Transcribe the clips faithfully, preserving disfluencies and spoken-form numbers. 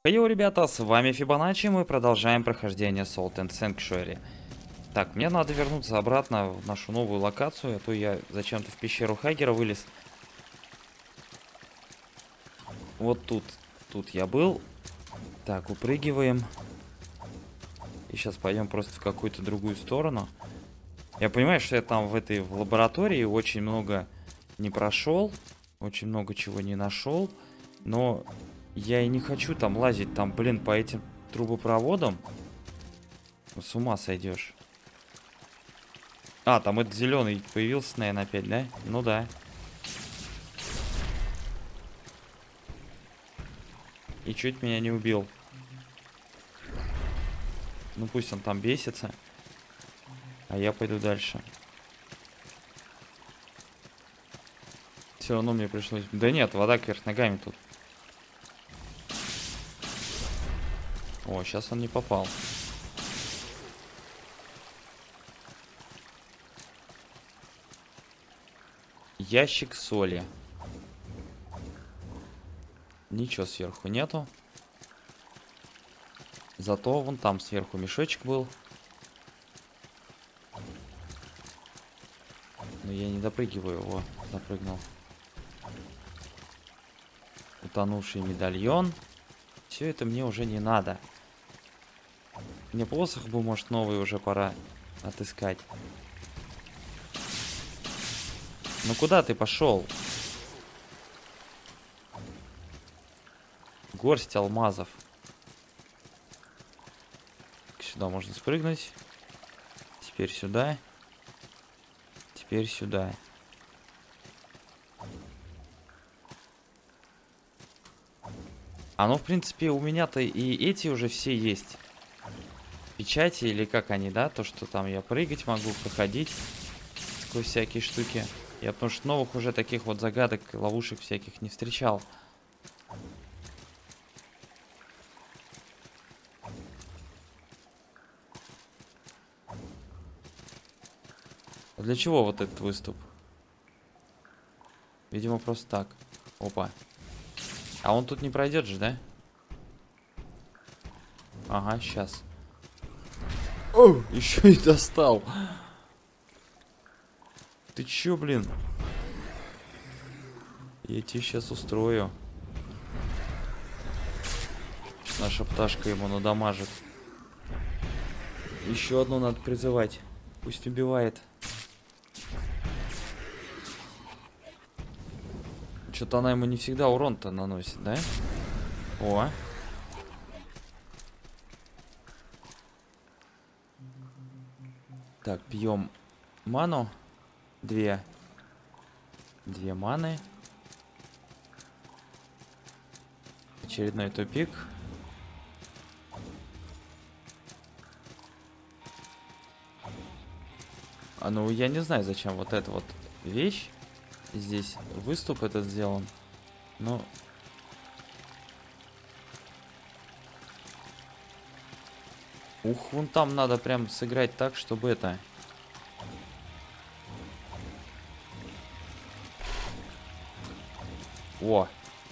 Йоу, ребята, с вами Фибоначчи, мы продолжаем прохождение Salt and Sanctuary. Так, мне надо вернуться обратно в нашу новую локацию, а то я зачем-то в пещеру Хаггера вылез. Вот тут, тут я был. Так, упрыгиваем. И сейчас пойдем просто в какую-то другую сторону. Я понимаю, что я там в этой в лаборатории очень много не прошел, очень много чего не нашел, но я и не хочу там лазить, там, блин, по этим трубопроводам. С ума сойдешь. А, там этот зеленый появился, наверное, опять, да? Ну да. И чуть меня не убил. Ну пусть он там бесится. А я пойду дальше. Все равно мне пришлось... Да нет, вода кверх ногами тут. О, сейчас он не попал. Ящик соли. Ничего сверху нету. Зато вон там сверху мешочек был. Но я не допрыгиваю его. Допрыгнул. Утонувший медальон. Все это мне уже не надо. Мне посох бы, может, новый уже пора отыскать. Ну куда ты пошел? Горсть алмазов. Сюда можно спрыгнуть. Теперь сюда. Теперь сюда. А ну, в принципе, у меня-то и эти уже все есть. Печати или как они, да? То, что там я прыгать могу, проходить сквозь всякие штуки. Я потому что новых уже таких вот загадок, ловушек всяких не встречал. А для чего вот этот выступ? Видимо, просто так. Опа. А он тут не пройдет же, да? Ага, сейчас. О, еще и достал. Ты че, блин? Я тебе сейчас устрою. Наша пташка ему надамажит. Еще одну надо призывать. Пусть убивает. Что-то она ему не всегда урон-то наносит, да? О. Так, пьем ману. Две. Две маны. Очередной тупик. А ну, я не знаю, зачем вот эта вот вещь. Здесь выступ этот сделан. Но... Ух, вон там надо прям сыграть так, чтобы это... О!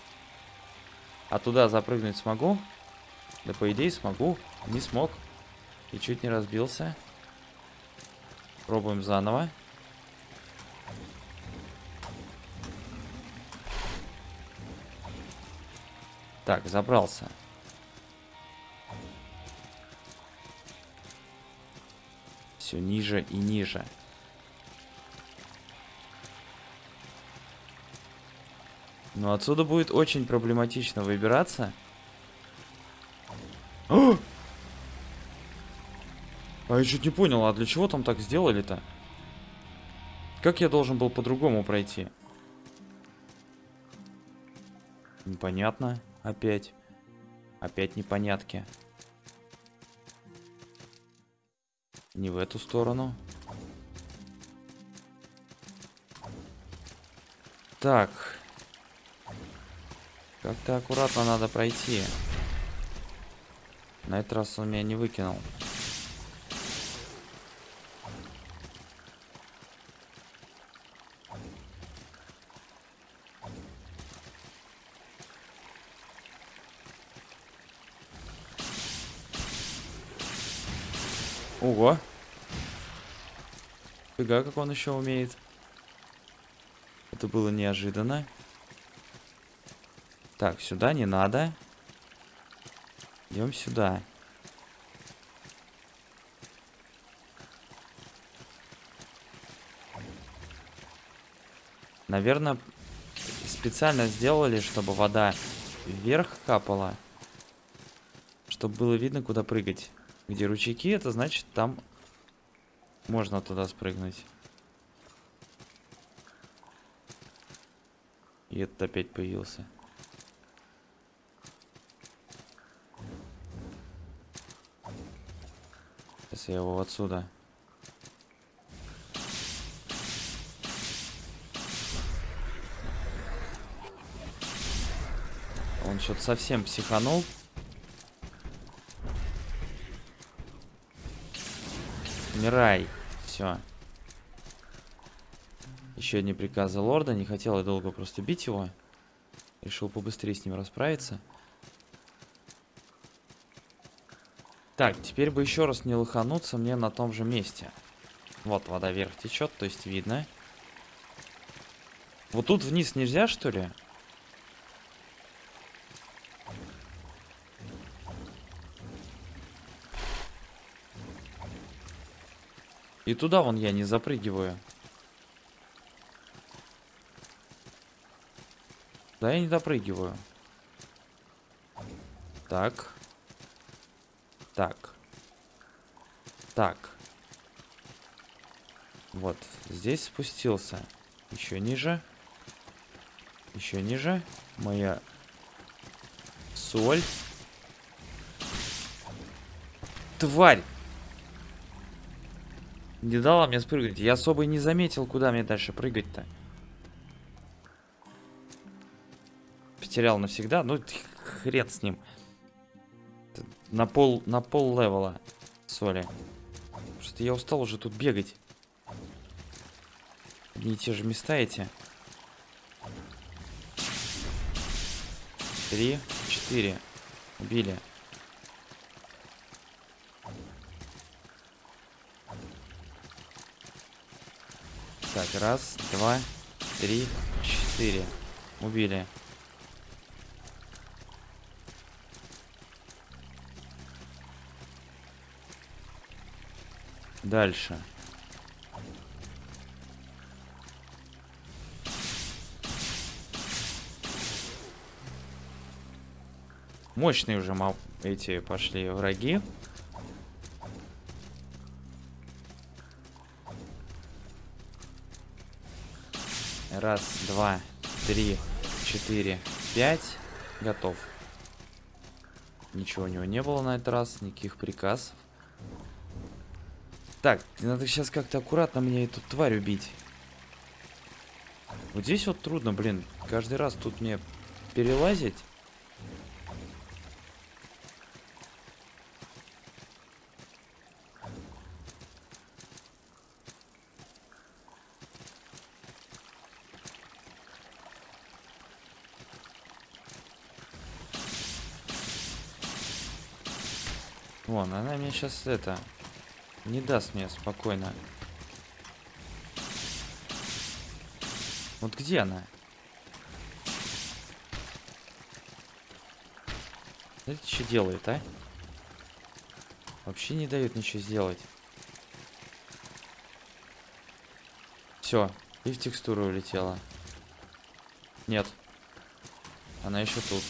А туда запрыгнуть смогу? Да, по идее, смогу. Не смог. И чуть не разбился. Пробуем заново. Так, забрался. Все ниже и ниже. Но отсюда будет очень проблематично выбираться. О! А я чуть не понял, а для чего там так сделали-то? Как я должен был по-другому пройти? Непонятно. Опять. Опять непонятки. Не в эту сторону. Так. Как-то аккуратно надо пройти. На этот раз он меня не выкинул. Ого. Фига, как он еще умеет. Это было неожиданно. Так, сюда не надо. Идем сюда. Наверное, специально сделали, чтобы вода вверх капала. Чтобы было видно, куда прыгать. Где ручейки, это значит, там можно туда спрыгнуть. И этот опять появился. Сейчас я его отсюда. Он что-то совсем психанул. Умирай. Все. Еще одни приказы лорда. Не хотел я долго просто бить его. Решил побыстрее с ним расправиться. Так, теперь бы еще раз не лохануться мне на том же месте. Вот вода вверх течет, то есть видно. Вот тут вниз нельзя, что ли? И туда вон я не запрыгиваю. Да, я не допрыгиваю. Так. Так. Так. Вот. Здесь спустился. Еще ниже. Еще ниже. Моя соль. Тварь! Не дала мне спрыгнуть. Я особо и не заметил, куда мне дальше прыгать-то. Потерял навсегда. Ну, хрен с ним. На пол, на пол левела соли. Просто я устал уже тут бегать. Одни и те же места эти. Три, четыре. Убили. Так, раз, два, три, четыре. Убили. Дальше. Мощные уже мал эти пошли враги. Раз, два, три, четыре, пять. Готов. Ничего у него не было на этот раз, никаких приказов. Так, надо сейчас как-то аккуратно мне эту тварь убить. Вот здесь вот трудно, блин. Каждый раз тут мне перелазить. Вон, она мне сейчас это... Не даст мне спокойно. Вот где она? Смотрите, что делает, а? Вообще не дает ничего сделать. Все, и в текстуру улетела. Нет. Она еще тут.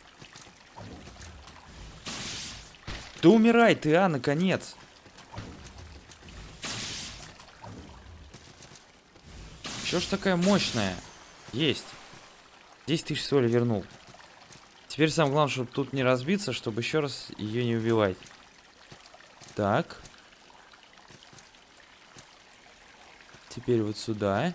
Ты умирай, ты, а, наконец. Чё ж такая мощная? Есть. десять тысяч соли вернул. Теперь самое главное, чтобы тут не разбиться, чтобы еще раз ее не убивать. Так. Теперь вот сюда.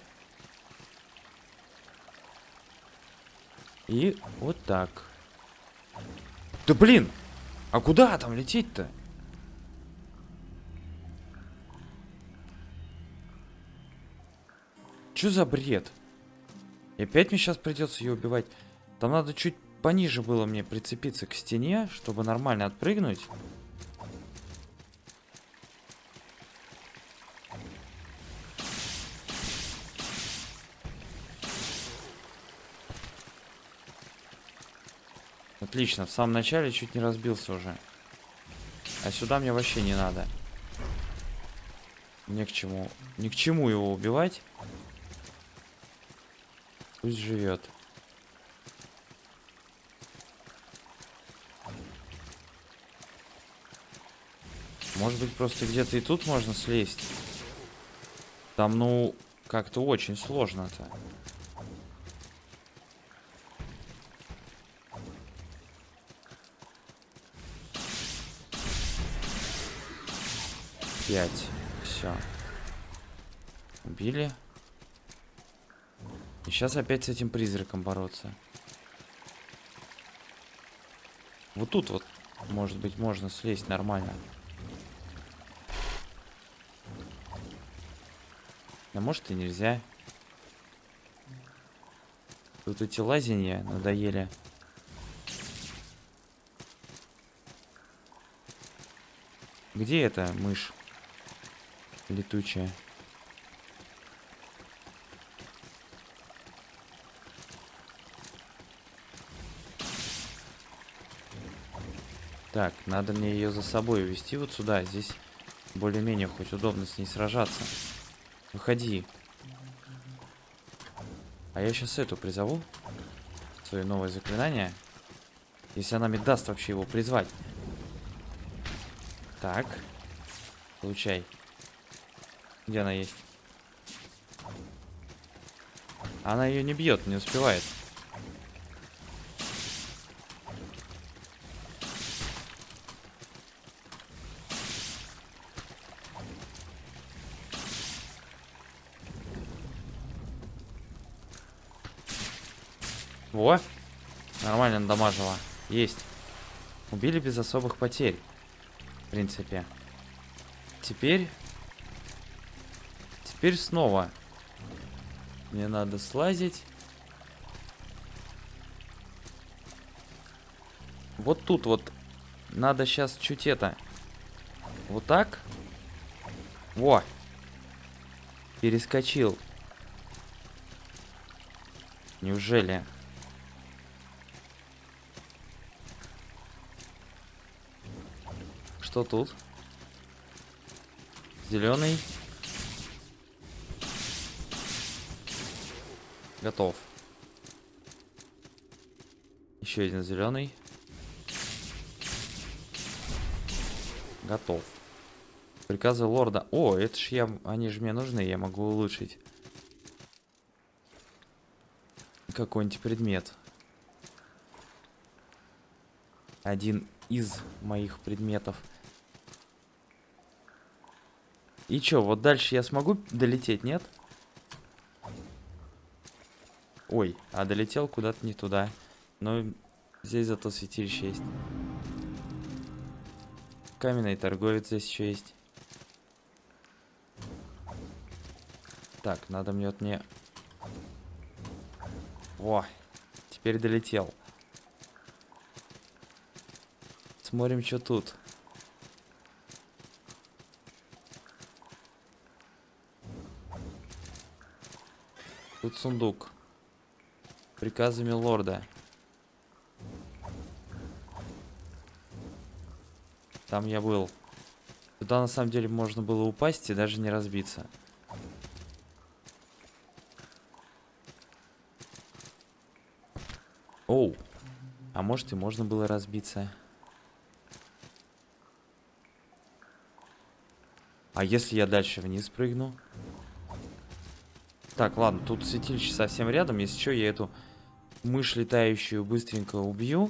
И вот так. Да блин! А куда там лететь-то? Что за бред? И опять мне сейчас придется ее убивать. Там надо чуть пониже было мне прицепиться к стене, чтобы нормально отпрыгнуть. Отлично, в самом начале чуть не разбился уже. А сюда мне вообще не надо. Ни к чему. Ни к чему его убивать. Пусть живет. Может быть, просто где-то и тут можно слезть. Там, ну, как-то очень сложно-то. Пять. Все. Убили. И сейчас опять с этим призраком бороться. Вот тут вот, может быть, можно слезть нормально. А может и нельзя. Тут эти лазенья надоели. Где эта мышь летучая? Так, надо мне ее за собой увести вот сюда. Здесь более-менее хоть удобно с ней сражаться. Выходи. А я сейчас эту призову. Свое новое заклинание. Если она мне даст вообще его призвать. Так. Получай. Где она есть? Она ее не бьет, не успевает. Во! Нормально надамажила. Есть. Убили без особых потерь. В принципе. Теперь... Теперь снова. Мне надо слазить. Вот тут вот. Надо сейчас чуть это. Вот так. Во! Перескочил. Неужели? Что тут? Зеленый. Готов. Еще один зеленый. Готов. Приказы лорда. О, это ж я... Они же мне нужны, я могу улучшить. Какой-нибудь предмет. Один из моих предметов. И чё, вот дальше я смогу долететь, нет? Ой, а долетел куда-то не туда. Но здесь зато святилище есть. Каменный торговец здесь еще есть. Так, надо мне вот мне... Во, теперь долетел. Смотрим, что тут. Тут сундук. Приказами лорда. Там я был. Туда на самом деле можно было упасть и даже не разбиться. Оу. А может и можно было разбиться. А если я дальше вниз прыгну? Так, ладно, тут святилище совсем рядом. Если что, я эту мышь летающую быстренько убью.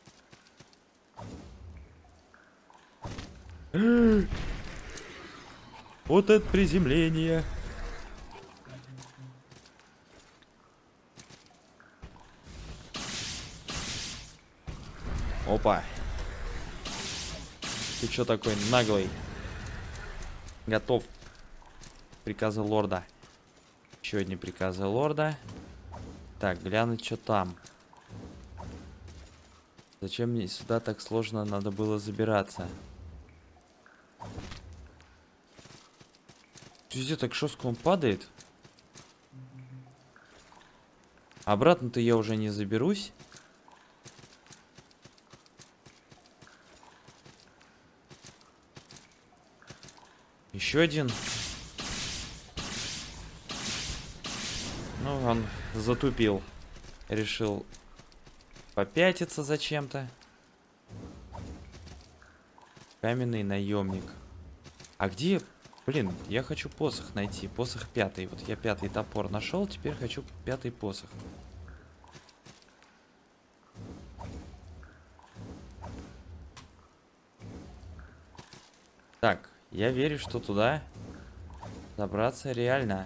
Вот это приземление. Опа. Ты чё такой наглый? Готов. Приказы лорда. Еще одни приказы лорда. Так, глянуть, что там. Зачем мне сюда так сложно надо было забираться? Везде так жестко он падает. Обратно-то я уже не заберусь. Еще один. Ну, он затупил. Решил попятиться зачем-то. Каменный наемник. А где... Блин, я хочу посох найти. Посох пятый. Вот я пятый топор нашел, теперь хочу пятый посох. Так, я верю, что туда добраться реально.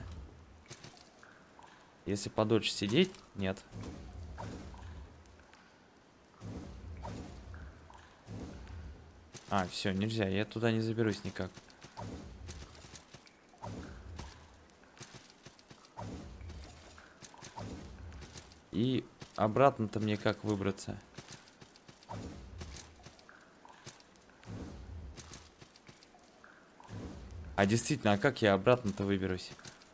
Если подольше сидеть, нет. А, все, нельзя, я туда не заберусь никак. И обратно-то мне как выбраться? А действительно, а как я обратно-то выберусь?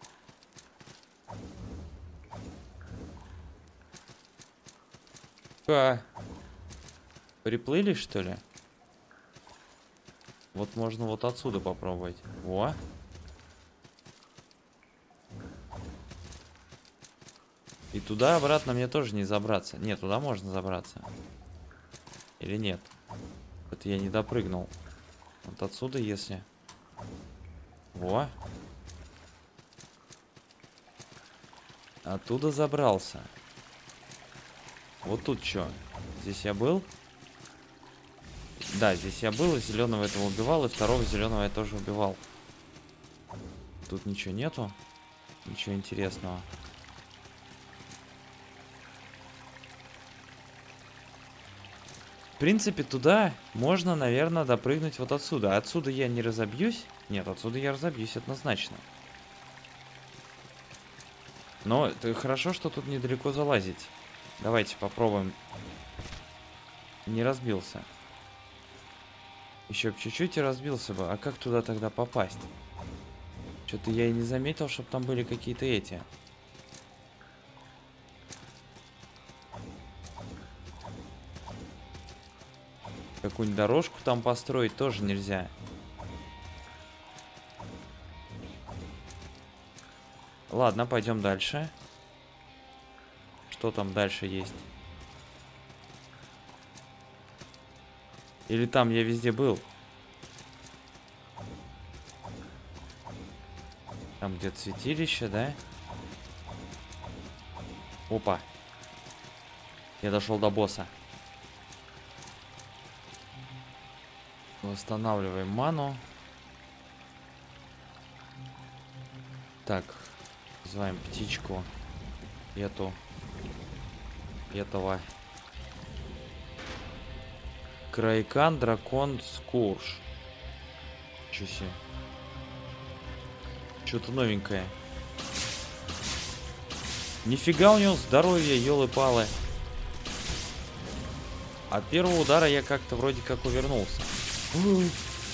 А, приплыли, что ли? Вот можно вот отсюда попробовать. Во. И туда обратно мне тоже не забраться. Нет, туда можно забраться. Или нет? Это я не допрыгнул. Вот отсюда, если... Во. Оттуда забрался. Вот тут что? Здесь я был? Да, здесь я был, и зеленого этого убивал, и второго зеленого я тоже убивал. Тут ничего нету. Ничего интересного. В принципе, туда можно, наверное, допрыгнуть вот отсюда. Отсюда я не разобьюсь. Нет, отсюда я разобьюсь однозначно. Но это хорошо, что тут недалеко залазить. Давайте попробуем. Не разбился. Еще чуть-чуть и разбился бы. А как туда тогда попасть? Что-то я и не заметил, чтобы там были какие-то эти. Какую-нибудь дорожку там построить тоже нельзя. Ладно, пойдем дальше. Что там дальше есть? Или там я везде был? Там где-то святилище, да? Опа. Я дошел до босса. Восстанавливаем ману. Так. Называем птичку. Эту. Этого. Крайкан, дракон, скурш. Чё себе. Что-то новенькое. Нифига у него здоровье, елы-палы. От первого удара я как-то вроде как увернулся. Ой.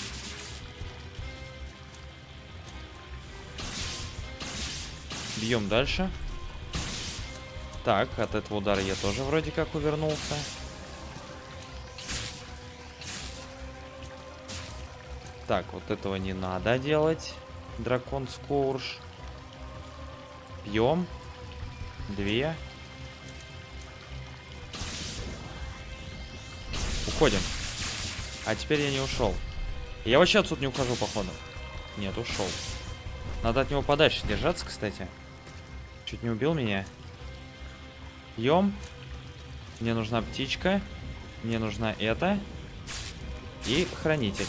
Бьем дальше. Так, от этого удара я тоже вроде как увернулся. Так, вот этого не надо делать. Дракон Скоурш. Пьем. Две. Уходим. А теперь я не ушел. Я вообще отсюда не ухожу, походу. Нет, ушел. Надо от него подальше держаться, кстати. Чуть не убил меня. Пьем. Мне нужна птичка. Мне нужна эта. И хранитель.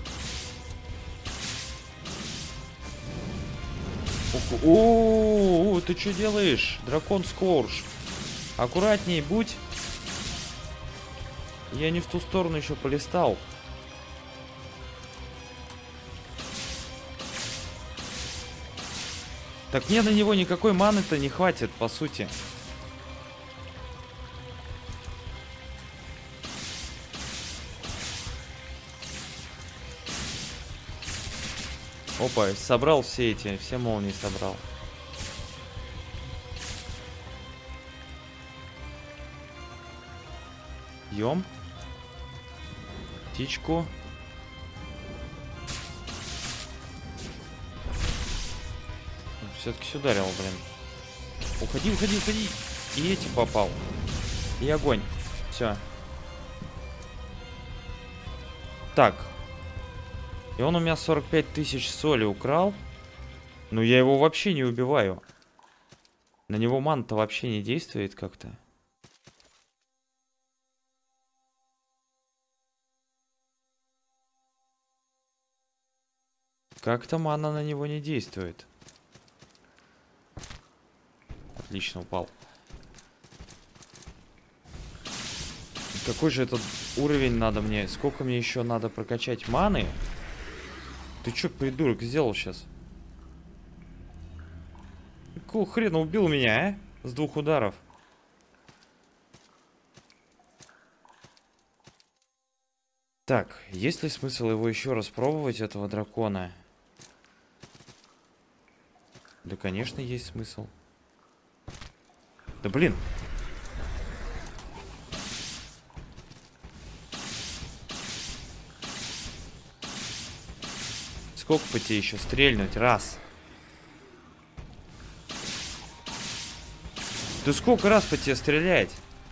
О, ты что делаешь? Дракон Скорж. Аккуратней будь. Я не в ту сторону еще полистал. Так мне на него никакой маны-то не хватит, по сути. Опа, собрал все эти, все молнии собрал. Ем. Птичку. все-таки ударил, блин. Уходи, уходи, уходи. И эти попал. И огонь. Все. Так. И он у меня сорок пять тысяч соли украл. Но я его вообще не убиваю. На него мана-то вообще не действует как-то. Как-то мана на него не действует. Отлично, упал. Какой же этот уровень надо мне? Сколько мне еще надо прокачать маны? Ты что, придурок, сделал сейчас? Какого хрена убил меня, а? С двух ударов. Так, есть ли смысл его еще раз пробовать, этого дракона? Да, конечно, есть смысл. Да блин. Сколько по тебе еще стрельнуть? Раз. Да сколько раз по тебе стрелять?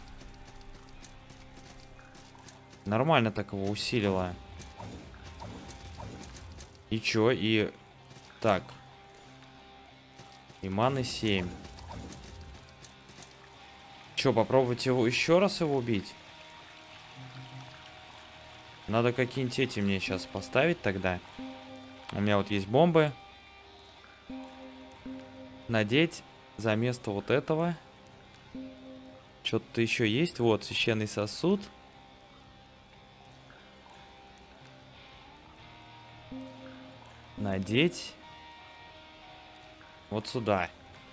Нормально так его усилила. И чё? И... Так. И маны семь. Чё, попробовать его еще раз его убить? Надо какие-нибудь эти мне сейчас поставить тогда. У меня вот есть бомбы. Надеть за место вот этого. Что-то еще есть. Вот, священный сосуд. Надеть. Вот сюда.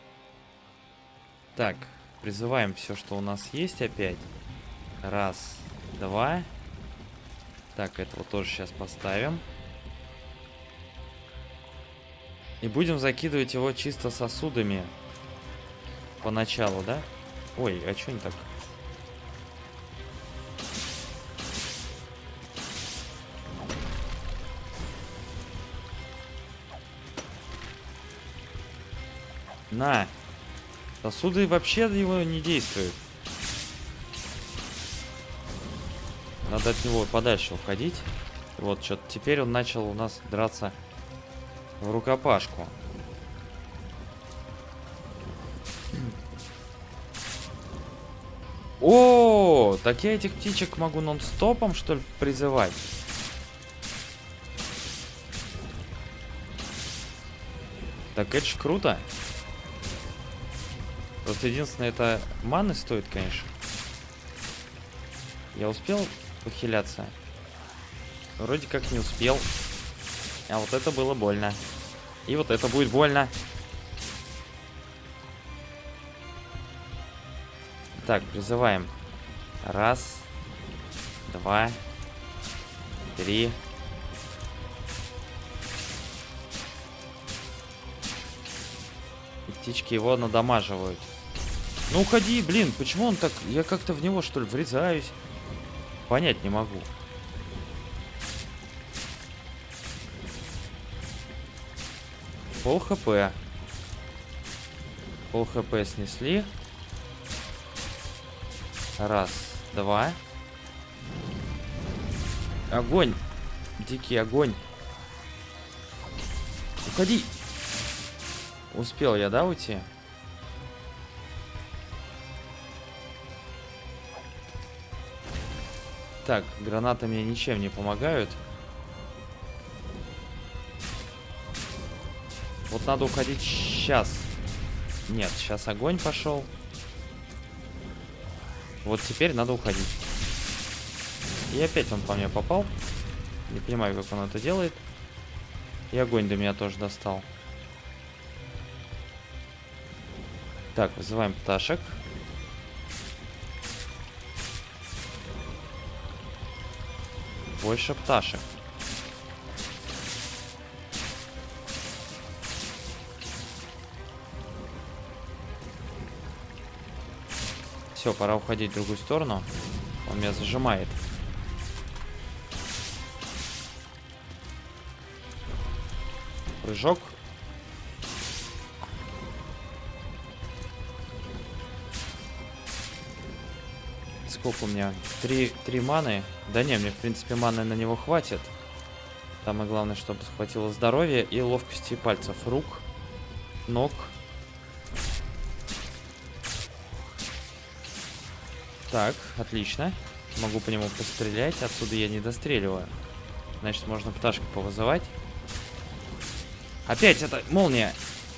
Так, призываем все, что у нас есть опять. Раз, два. Так, этого тоже сейчас поставим. И будем закидывать его чисто сосудами. Поначалу, да? Ой, а что не так? На. Сосуды вообще его не действуют. Надо от него подальше уходить. Вот, что-то теперь он начал у нас драться в рукопашку. О, так я этих птичек могу нон-стопом, что ли, призывать? Так это ж круто. Просто единственное, это маны стоит, конечно. Я успел похиляться? Вроде как не успел. А вот это было больно. И вот это будет больно. Так, призываем. Раз. Два. Три. И птички его надамаживают. Ну уходи, блин, почему он так... Я как-то в него, что ли, врезаюсь? Понять не могу. Пол хп. Пол хп снесли. Раз, два. Огонь. Дикий огонь. Уходи. Успел я, да, уйти? Так, гранаты мне ничем не помогают. Вот надо уходить сейчас. Нет, сейчас огонь пошел. Вот теперь надо уходить. И опять он по мне попал. Не понимаю, как он это делает. И огонь до меня тоже достал. Так, вызываем пташек. Больше пташек. Все, пора уходить в другую сторону. Он меня зажимает. Прыжок. сколько у меня? Три, три маны. Да не, мне, в принципе, маны на него хватит. Самое главное, чтобы схватило здоровье и ловкости пальцев рук, ног. Так, отлично. Могу по нему пострелять. Отсюда я не достреливаю. Значит, можно пташку повызывать. Опять это молния.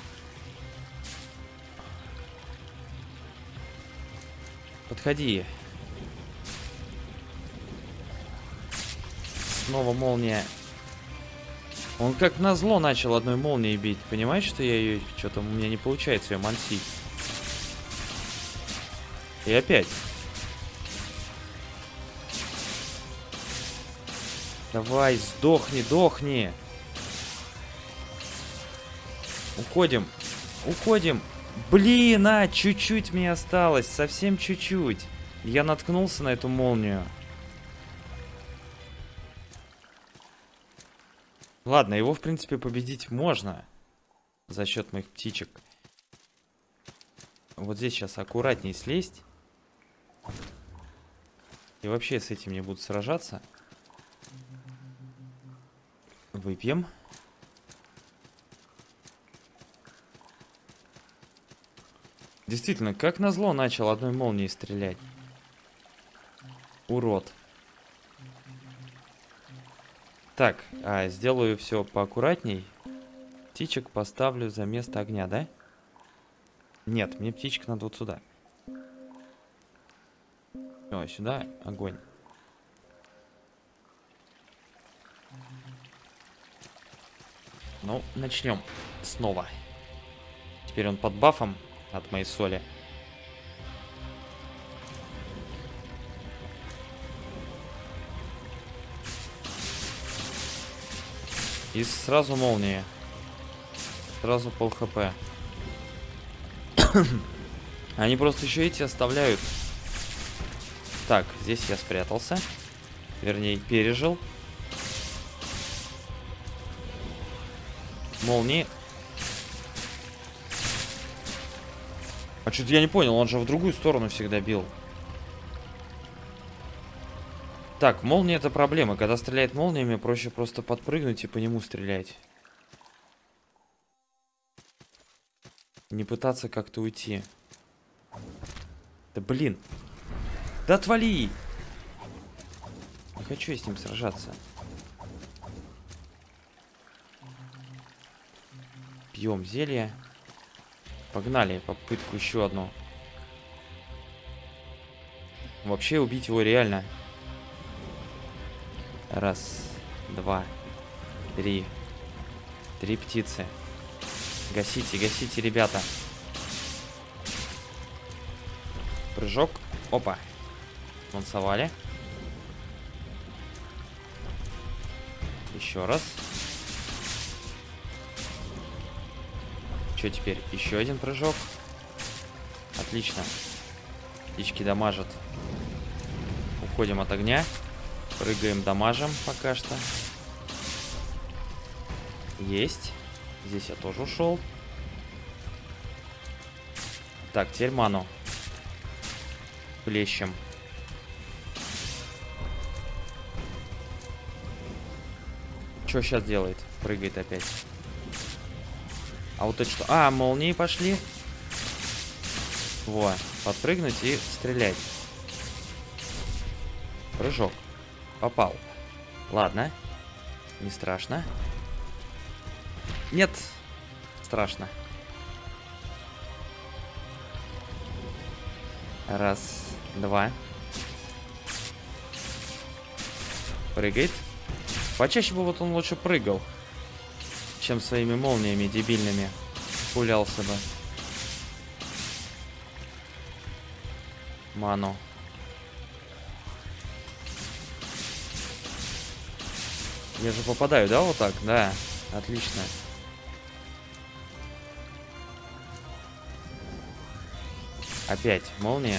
Подходи. Снова молния. Он как назло начал одной молнией бить. Понимаешь, что я ее... Что-то у меня не получается ее мансить. И опять. Давай, сдохни, дохни. Уходим. Уходим. Блин, а, чуть-чуть мне осталось. Совсем чуть-чуть. Я наткнулся на эту молнию. Ладно, его, в принципе, победить можно. За счет моих птичек. Вот здесь сейчас аккуратнее слезть. И вообще с этим не буду сражаться. Выпьем. Действительно, как назло начал одной молнией стрелять. Урод. Так, а, сделаю все поаккуратней. Птичек поставлю за место огня, да? Нет, мне птичек надо вот сюда. О, сюда огонь. Ну, начнем снова. Теперь он под бафом от моей соли. И сразу молния. Сразу пол хп. Они просто еще эти оставляют. Так, здесь я спрятался. Вернее, пережил. Молнии. А что-то я не понял, он же в другую сторону всегда бил. Так, молния это проблема. Когда стреляет молниями, проще просто подпрыгнуть и по нему стрелять. Не пытаться как-то уйти. Да блин. Да отвали! Не хочу я с ним сражаться. Пьем зелье. Погнали, попытку еще одну. Вообще убить его реально. Раз, два, три. Три птицы. Гасите, гасите, ребята. Прыжок. Опа. Лансовали. Еще раз. Что теперь? Еще один прыжок. Отлично. Птички дамажат. Уходим от огня. Прыгаем, дамажем пока что. Есть. Здесь я тоже ушел. Так, теперь ману. Плещем. Что сейчас делает? Прыгает опять. А вот это что? А, молнии пошли. Во, подпрыгнуть и стрелять. Прыжок. Попал. Ладно. Не страшно. Нет. Страшно. Раз, два. Прыгает. Почаще бы вот он лучше прыгал, чем своими молниями дебильными пулялся бы. Ману. Я же попадаю, да, вот так? Да, отлично. Опять молния.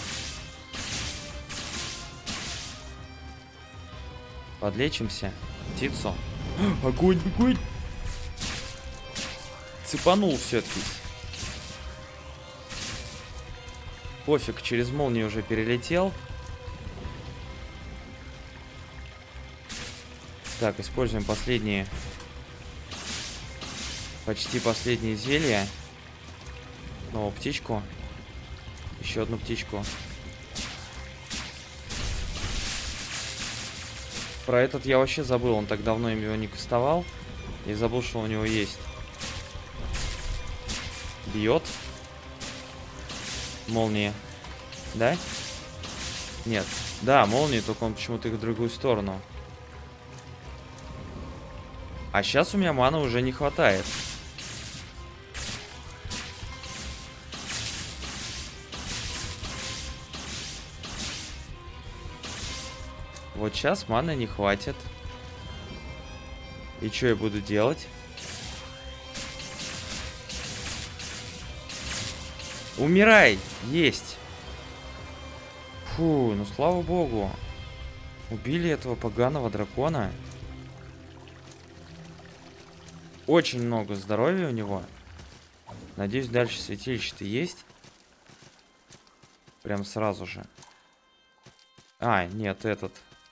Подлечимся. Птицу. Огонь, огонь! Цепанул все-таки. Пофиг, через молнию уже перелетел. Так, используем последние... Почти последние зелья. Снова птичку. Еще одну птичку. Про этот я вообще забыл. Он так давно его не кастовал. И забыл, что у него есть. Бьет. Молния. Да? Нет. Да, молния, только он почему-то их в другую сторону. А сейчас у меня маны уже не хватает. Вот сейчас маны не хватит. И что я буду делать? Умирай! Есть! Фу, ну слава богу. Убили этого поганого дракона. Очень много здоровья у него. Надеюсь, дальше святилище-то есть. Прям сразу же. А, нет, этот.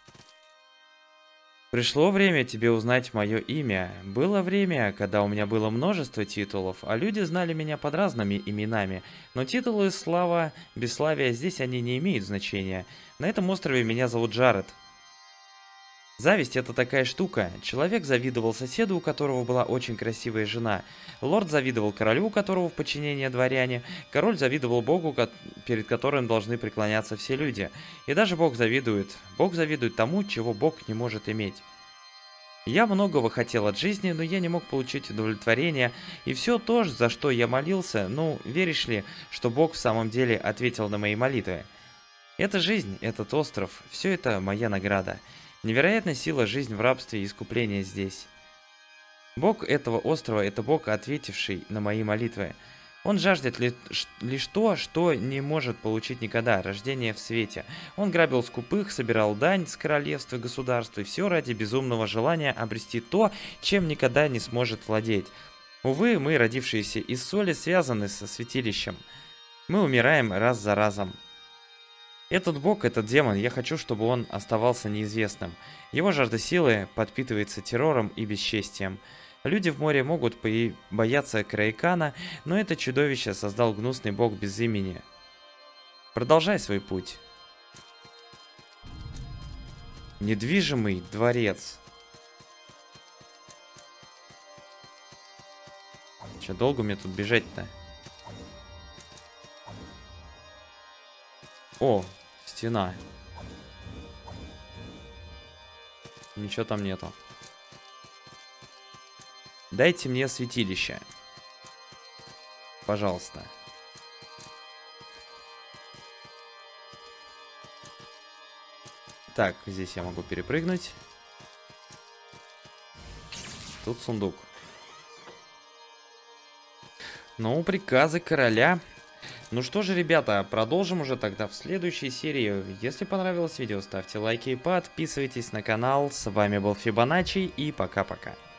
Пришло время тебе узнать мое имя. Было время, когда у меня было множество титулов, а люди знали меня под разными именами. Но титулы, слава, бесславие, здесь они не имеют значения. На этом острове меня зовут Джаред. Зависть — это такая штука. Человек завидовал соседу, у которого была очень красивая жена. Лорд завидовал королю, у которого в подчинении дворяне. Король завидовал богу, перед которым должны преклоняться все люди. И даже бог завидует. Бог завидует тому, чего бог не может иметь. Я многого хотел от жизни, но я не мог получить удовлетворение. И все то, за что я молился, ну, веришь ли, что бог в самом деле ответил на мои молитвы? Эта жизнь, этот остров, все это моя награда. Невероятная сила, жизнь в рабстве и искупление здесь. Бог этого острова — это Бог, ответивший на мои молитвы. Он жаждет ли, ш, лишь то, что не может получить никогда — рождение в свете. Он грабил скупых, собирал дань с королевств и государств, и все ради безумного желания обрести то, чем никогда не сможет владеть. Увы, мы, родившиеся из соли, связаны со святилищем. Мы умираем раз за разом. Этот бог, этот демон, я хочу, чтобы он оставался неизвестным. Его жажда силы подпитывается террором и бесчестием. Люди в море могут бояться Краикана, но это чудовище создал гнусный бог без имени. Продолжай свой путь. Недвижимый дворец. Че, долго мне тут бежать-то? О, стена. Ничего там нету. Дайте мне святилище. Пожалуйста. Так, здесь я могу перепрыгнуть. Тут сундук. Ну, приказы короля. Ну что же, ребята, продолжим уже тогда в следующей серии. Если понравилось видео, ставьте лайки и подписывайтесь на канал. С вами был Фибоначчи и пока-пока.